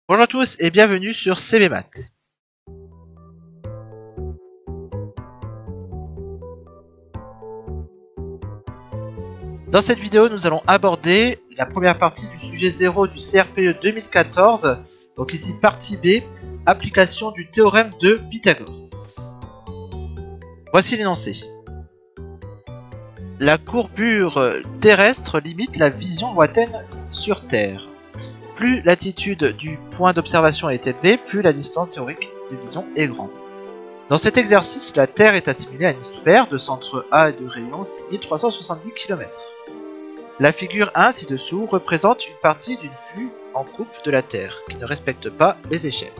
Bonjour à tous et bienvenue sur CBMath. Dans cette vidéo, nous allons aborder la première partie du sujet 0 du CRPE 2014. Donc ici partie B, application du théorème de Pythagore. Voici l'énoncé. La courbure terrestre limite la vision lointaine sur Terre. Plus l'altitude du point d'observation est élevée, plus la distance théorique de vision est grande. Dans cet exercice, la Terre est assimilée à une sphère de centre A et de rayon 6370 km. La figure 1 ci-dessous représente une partie d'une vue en coupe de la Terre, qui ne respecte pas les échelles.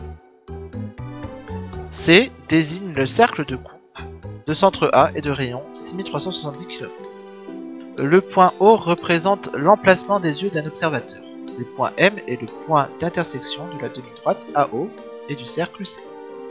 C désigne le cercle de coupe de centre A et de rayon 6370 km. Le point O représente l'emplacement des yeux d'un observateur. Le point M est le point d'intersection de la demi-droite AO et du cercle C.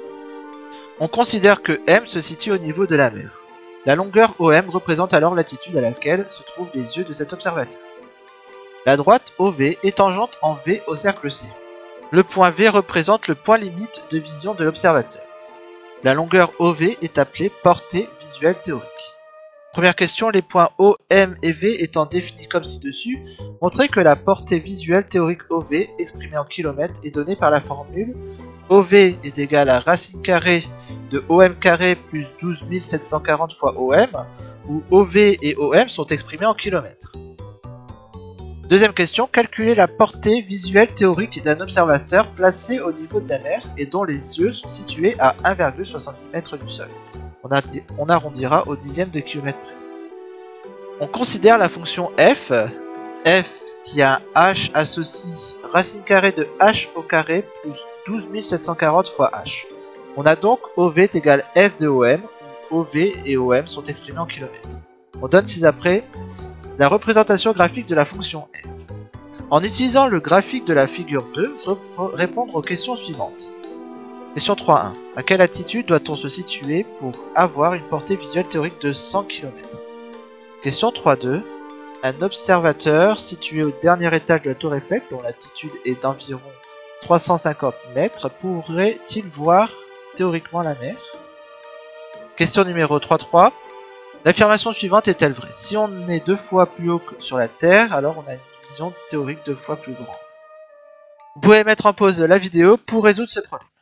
On considère que M se situe au niveau de la mer. La longueur OM représente alors l'altitude à laquelle se trouvent les yeux de cet observateur. La droite OV est tangente en V au cercle C. Le point V représente le point limite de vision de l'observateur. La longueur OV est appelée portée visuelle théorique. Première question, les points O, M et V étant définis comme ci-dessus, montrez que la portée visuelle théorique OV, exprimée en kilomètres, est donnée par la formule OV est égal à racine carrée de OM carré plus 12 740 fois OM, où OV et OM sont exprimés en kilomètres. Deuxième question, calculez la portée visuelle théorique d'un observateur placé au niveau de la mer et dont les yeux sont situés à 1,70 m du sol. On arrondira au dixième de kilomètre près. On considère la fonction f qui a un h associe racine carrée de h au carré plus 12 740 fois h. On a donc OV est égal f de OM, où OV et OM sont exprimés en kilomètres. On donne ci-après la représentation graphique de la fonction f. En utilisant le graphique de la figure 2, répondre aux questions suivantes. Question 3.1. À quelle altitude doit-on se situer pour avoir une portée visuelle théorique de 100 km? Question 3.2. Un observateur situé au dernier étage de la tour Eiffel, dont l'altitude est d'environ 350 mètres, pourrait-il voir théoriquement la mer? Question numéro 3.3. L'affirmation suivante est-elle vraie? Si on est 2 fois plus haut que sur la Terre, alors on a une vision théorique 2 fois plus grande. Vous pouvez mettre en pause la vidéo pour résoudre ce problème.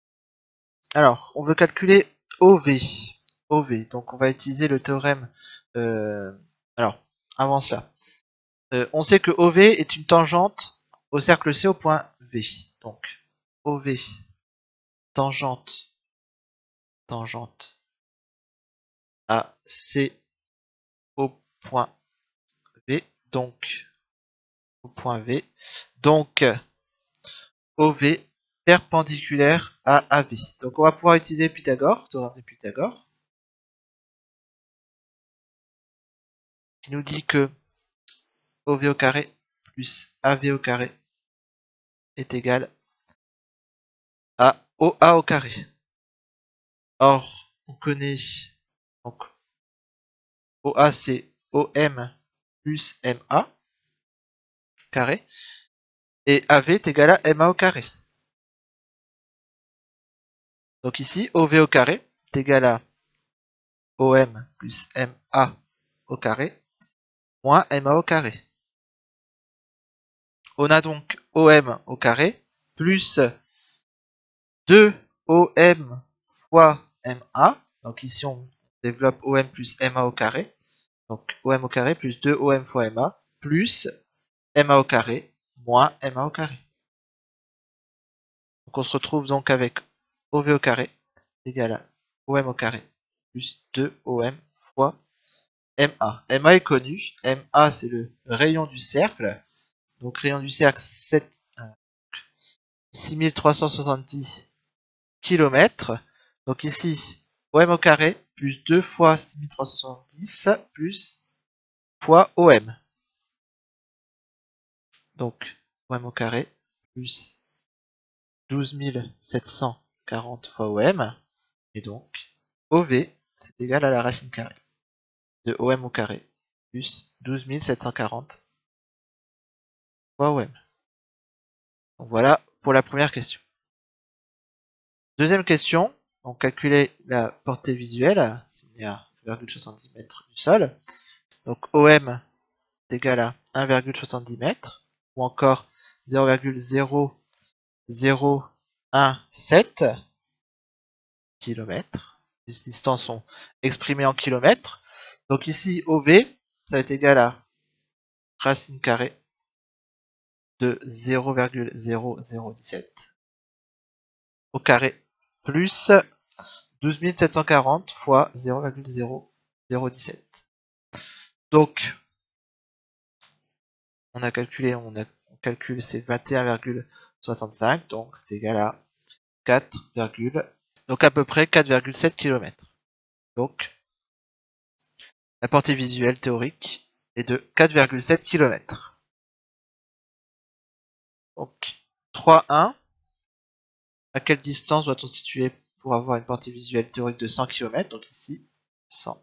Alors, on veut calculer OV. Donc on va utiliser le théorème... Alors, avant cela. On sait que OV est une tangente au cercle C au point V. Donc, OV, tangente à C au point V. Donc, au point V. Donc, OV perpendiculaire à AV. Donc, on va pouvoir utiliser Pythagore, théorème de Pythagore, qui nous dit que OV au carré plus AV au carré est égal à OA au carré. Or, on connaît donc OA c'est OM plus MA carré et AV est égal à MA au carré. Donc ici, OV au carré est égal à OM plus MA au carré moins MA au carré. On a donc OM au carré plus 2OM fois MA. Donc ici, on développe OM plus MA au carré. Donc OM au carré plus 2OM fois MA plus MA au carré moins MA au carré. Donc on se retrouve donc avec OV au carré égale à OM au carré plus 2OM fois MA. MA est connu. MA c'est le rayon du cercle. Donc rayon du cercle 6370 km. Donc ici OM au carré plus 2 fois 6370 plus fois OM. Donc OM au carré plus 12 740 fois OM. Et donc OV c'est égal à la racine carrée de OM au carré plus 12 740 fois OM. Donc voilà pour la première question. Deuxième question, on calculait la portée visuelle, si on est à 1,70 m du sol. Donc OM est égal à 1,70 m, ou encore 0,0017 km. Les distances sont exprimées en kilomètres. Donc ici, OV, ça va être égal à racine carrée de 0,0017 au carré plus 12 740 fois 0,0017. Donc, on calcule c'est 21,65, donc c'est égal à 4, donc à peu près 4,7 km. Donc, la portée visuelle théorique est de 4,7 km. Donc, 3,1. À quelle distance doit-on situer pour avoir une portée visuelle théorique de 100 km? Donc ici, 100.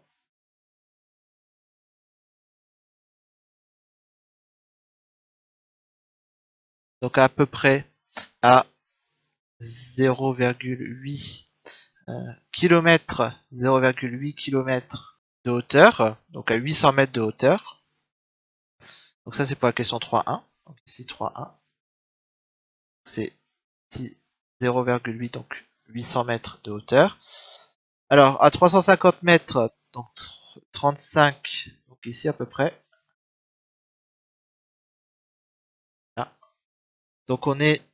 Donc à peu près à 0,8 km, 0,8 km de hauteur, donc à 800 mètres de hauteur. Donc ça c'est pour la question 3.1. Donc ici 3.1, c'est 0,8, donc 800 mètres de hauteur. Alors à 350 mètres, donc 35, donc ici à peu près. Là. Donc on est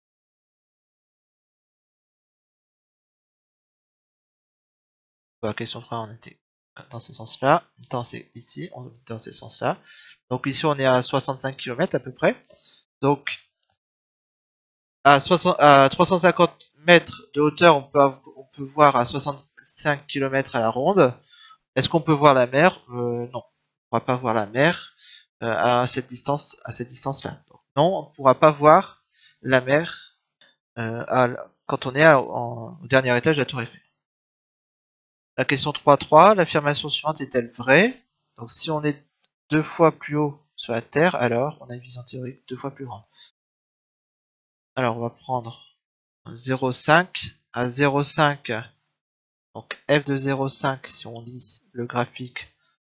pour la question 3, on était dans ce sens-là, ici, on est dans ce sens-là. Donc ici, on est à 65 km à peu près. Donc, à 350 mètres de hauteur, on peut voir à 65 km à la ronde. Est-ce qu'on peut voir la mer? Non, on ne pourra pas voir la mer à cette distance-là. Non, on ne pourra pas voir la mer quand on est au dernier étage de la Tour Eiffel. La question 3.3, l'affirmation suivante est-elle vraie? Donc si on est 2 fois plus haut sur la Terre, alors on a une vision théorique 2 fois plus grande. Alors on va prendre 0,5 à 0,5. Donc f de 0,5, si on lit le graphique.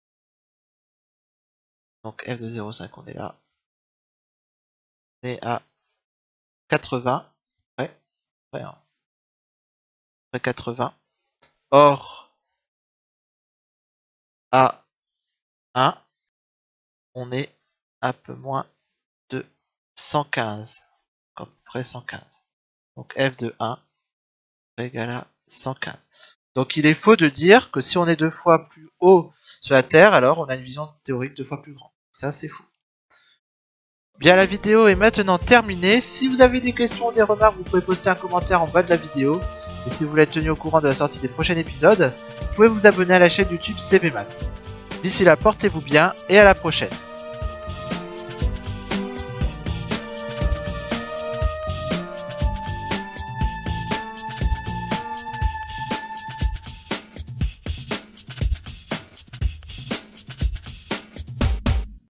Donc f de 0,5, on est là. On est à 80. Ouais, hein. Après 80. Or, à 1, on est un peu moins de 115. À peu près 115. Donc f de 1 égale à 115. Donc il est faux de dire que si on est 2 fois plus haut sur la Terre, alors on a une vision théorique 2 fois plus grande. Ça c'est faux. Bien, la vidéo est maintenant terminée. Si vous avez des questions ou des remarques, vous pouvez poster un commentaire en bas de la vidéo. Et si vous voulez être tenu au courant de la sortie des prochains épisodes, vous pouvez vous abonner à la chaîne YouTube CBMath. D'ici là, portez-vous bien et à la prochaine.